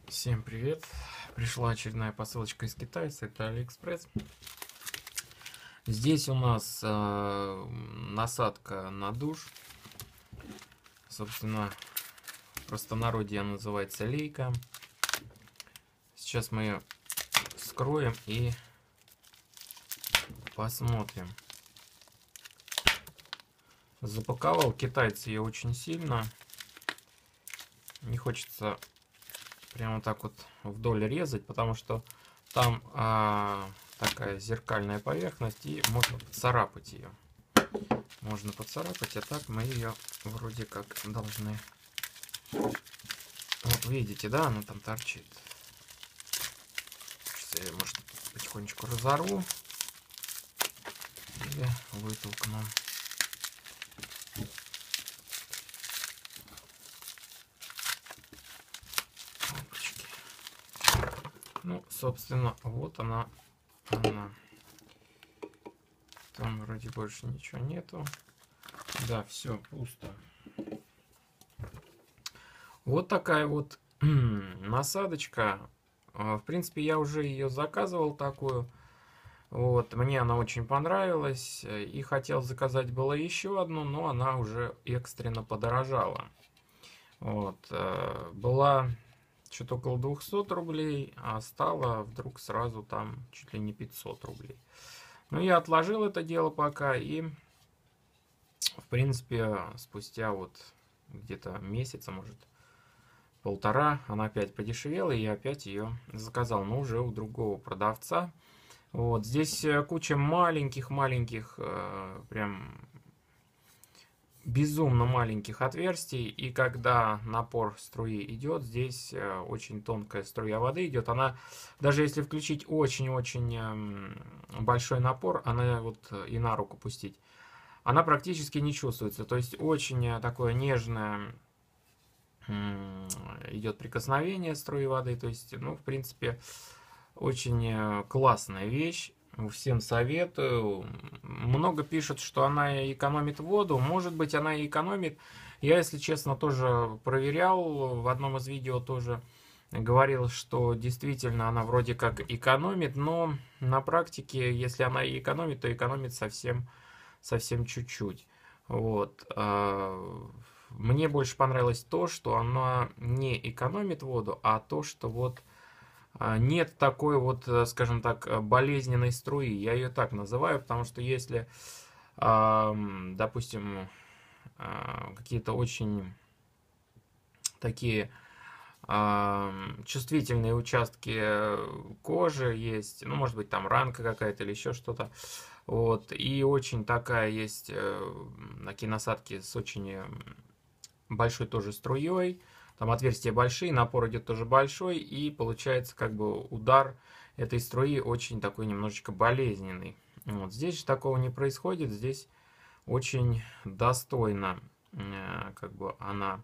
Всем привет! Пришла очередная посылочка из Китая, это AliExpress. Здесь у нас насадка на душ. Собственно, в простонародье она называется лейка. Сейчас мы ее вскроем и посмотрим. Запаковал китайцы ее очень сильно. Не хочется прямо так вот вдоль резать, потому что там такая зеркальная поверхность, и можно поцарапать ее. Можно поцарапать, а так мы ее вроде как должны... Вот видите, да, она там торчит. Сейчас я ее, может, потихонечку разорву или вытолкну. Ну, собственно, вот она. Там вроде больше ничего нету. Да, все пусто. Вот такая вот насадочка. В принципе, я уже ее заказывал такую. Вот, мне она очень понравилась. И хотел заказать было еще одну, но она уже экстренно подорожала. Вот, была что-то около 200 рублей, а стало вдруг сразу там чуть ли не 500 рублей. Ну, я отложил это дело пока, и, в принципе, спустя вот где-то месяца, может, полтора, она опять подешевела, и я опять ее заказал, но уже у другого продавца. Вот, здесь куча маленьких, прям безумно маленьких отверстий, и когда напор струи идет, здесь очень тонкая струя воды идет. Она, даже если включить очень-очень большой напор, она вот и на руку пустить, она практически не чувствуется. То есть очень такое нежное идет прикосновение струи воды. То есть, ну, в принципе, очень классная вещь. Всем советую. Много пишут, что она экономит воду. Может быть, она и экономит. Я, если честно, тоже проверял. В одном из видео тоже говорил, что действительно она вроде как экономит. Но на практике, если она и экономит, то экономит совсем чуть-чуть. Вот. Мне больше понравилось то, что она не экономит воду, а то, что вот нет такой вот, скажем так, болезненной струи. Я ее так называю, потому что если, допустим, какие-то очень такие чувствительные участки кожи есть, ну, может быть, там ранка какая-то или еще что-то, вот, и очень такая есть, такие насадки с очень большой тоже струей, там отверстия большие, напор идет тоже большой, и получается как бы удар этой струи очень такой немножечко болезненный. Вот. Здесь же такого не происходит, здесь очень достойно как бы она,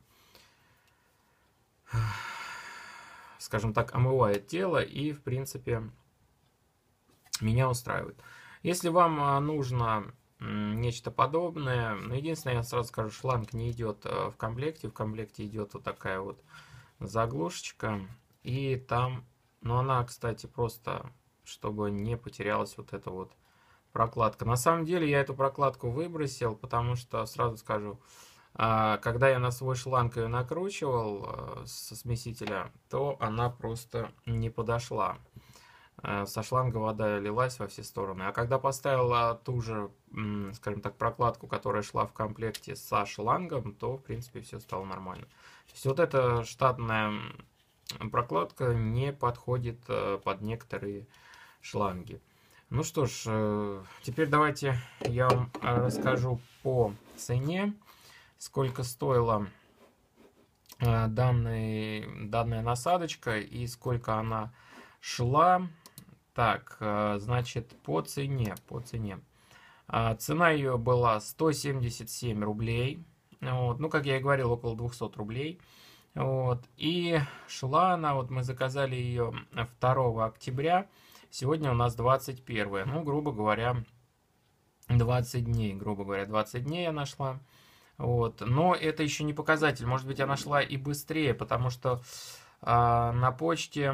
скажем так, омывает тело, и в принципе меня устраивает. Если вам нужно нечто подобное, но единственное, я сразу скажу, шланг не идет в комплекте идет вот такая вот заглушечка, и там, но она, кстати, просто, чтобы не потерялась вот эта вот прокладка. На самом деле я эту прокладку выбросил, потому что, сразу скажу, когда я на свой шланг ее накручивал со смесителя, то она просто не подошла. Со шланга вода лилась во все стороны. А когда поставил ту же, скажем так, прокладку, которая шла в комплекте со шлангом, то, в принципе, все стало нормально. То есть вот эта штатная прокладка не подходит под некоторые шланги. Ну что ж, теперь давайте я вам расскажу по цене, сколько стоила данная насадочка и сколько она шла. Так, значит, по цене. Цена ее была 177 рублей. Вот. Ну, как я и говорил, около 200 рублей. Вот. И шла она, вот мы заказали ее 2 октября. Сегодня у нас 21. Ну, грубо говоря, 20 дней. 20 дней она шла. Вот. Но это еще не показатель. Может быть, она шла и быстрее, потому что На почте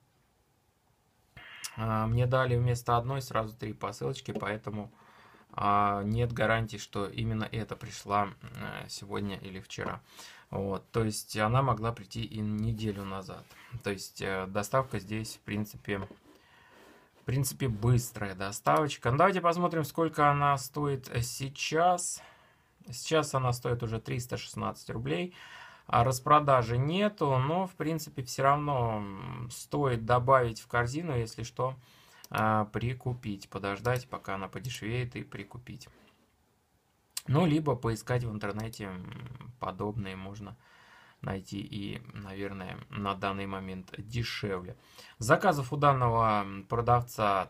мне дали вместо одной сразу 3 посылочки, поэтому нет гарантии, что именно это пришла сегодня или вчера. Вот, то есть она могла прийти и неделю назад. То есть доставка здесь, в принципе, быстрая доставочка. Ну, давайте посмотрим, сколько она стоит сейчас. Сейчас она стоит уже 316 рублей. Распродажи нету, но, в принципе, все равно стоит добавить в корзину, если что, прикупить. Подождать, пока она подешевеет, и прикупить. Ну, либо поискать в интернете подобные можно найти и, наверное, на данный момент дешевле. Заказов у данного продавца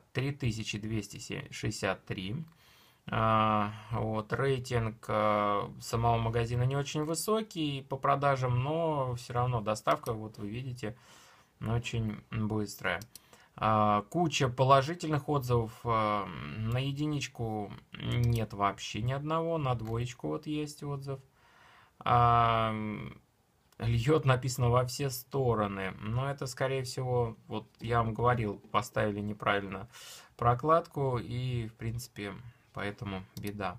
3263. Вот, рейтинг самого магазина не очень высокий по продажам, но все равно доставка, вот вы видите, очень быстрая. Куча положительных отзывов, на единичку нет вообще ни одного, на двоечку вот есть отзыв. Льет написано во все стороны, но это, скорее всего, вот я вам говорил, поставили неправильно прокладку, и, в принципе, поэтому беда.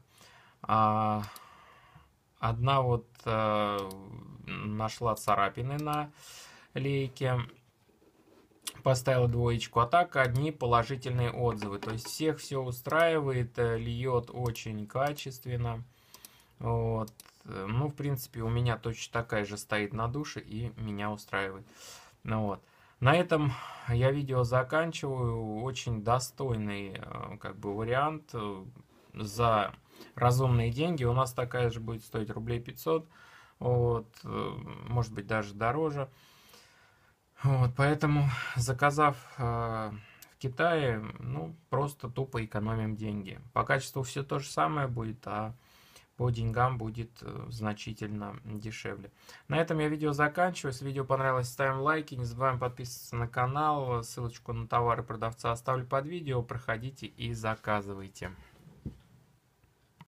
Одна вот нашла царапины на лейке, поставила двоечку, а так одни положительные отзывы. То есть всех все устраивает, льет очень качественно. Вот. Ну, в принципе, у меня точно такая же стоит на душе и меня устраивает. Ну, вот. На этом я видео заканчиваю. Очень достойный как бы вариант за разумные деньги. У нас такая же будет стоить рублей 500. Вот. Может быть, даже дороже. Вот, поэтому, заказав в Китае, ну, просто тупо экономим деньги. По качеству все то же самое будет, а по деньгам будет значительно дешевле. На этом я видео заканчиваю. Если видео понравилось, ставим лайки. Не забываем подписываться на канал. Ссылочку на товары продавца оставлю под видео. Проходите и заказывайте.